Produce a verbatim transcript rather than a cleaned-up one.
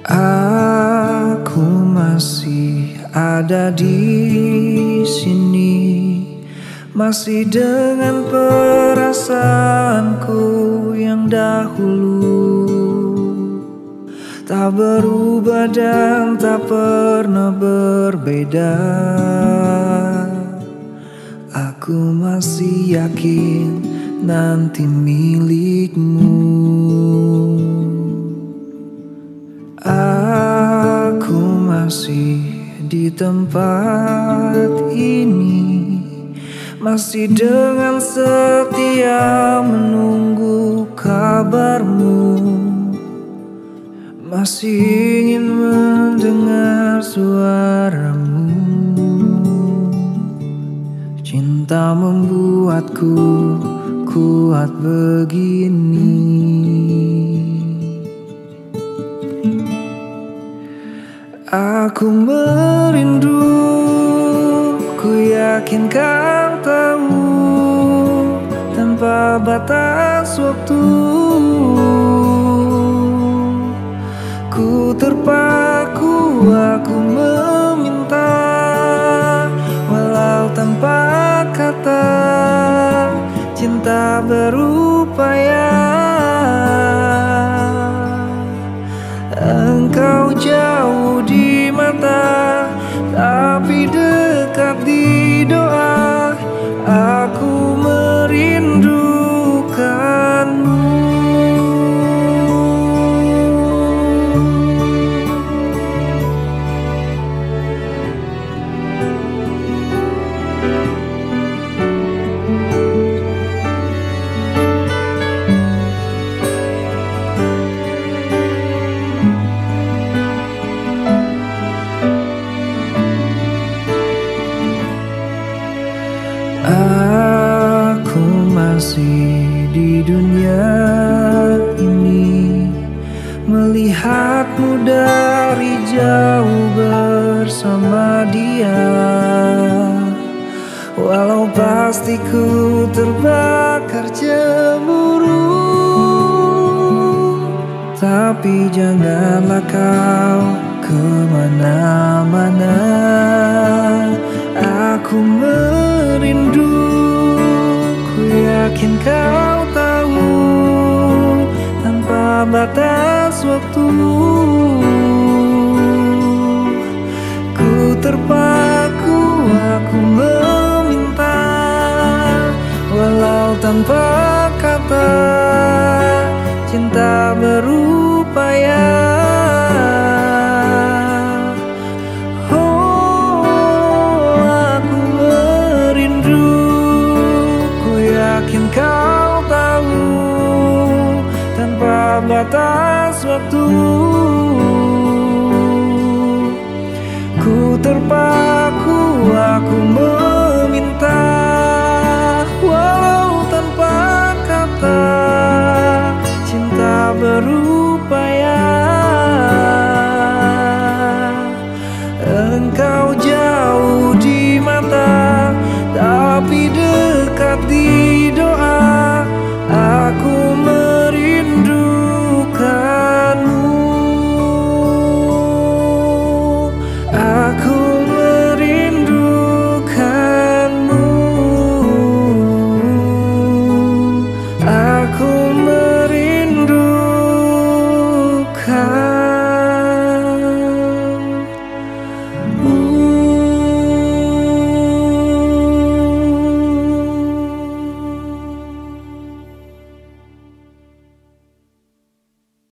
Aku masih ada di sini, masih dengan perasaanku yang dahulu, tak berubah dan tak pernah berbeda. Aku masih yakin nanti milikmu. Aku masih di tempat ini, masih dengan setia menunggu kabarmu, masih ingin mendengar suaramu. Cinta membuatku kuat begini. Aku merindu, ku yakin kau tahu, tanpa batas waktu. Ku terpaku, aku meminta, walau tanpa kata, cinta berupaya. Engkau jauh di mata, tapi dekat di doa. Aku merindukanmu. Aku masih di dunia ini, melihatmu dari jauh bersama dia. Walau pasti ku terbakar cemburu, tapi janganlah kau kemana-mana. Aku merindu, ku yakin kau tahu, tanpa batas waktu. Ku terpaku, aku meminta, walau tanpa